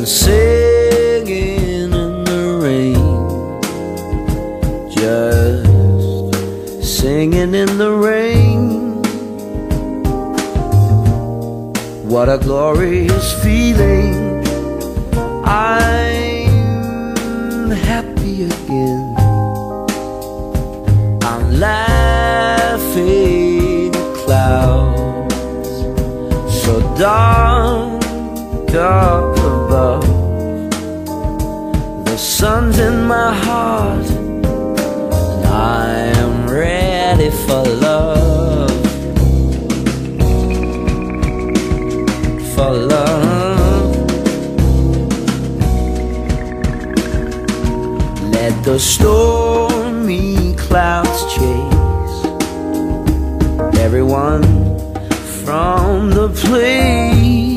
singing in the rain, just singing in the rain. What a glorious feeling, I'm happy again. I'm laughing at clouds so dark up above. The sun's in my heart and I am ready for love. For love. Let the stormy clouds chase everyone from the place.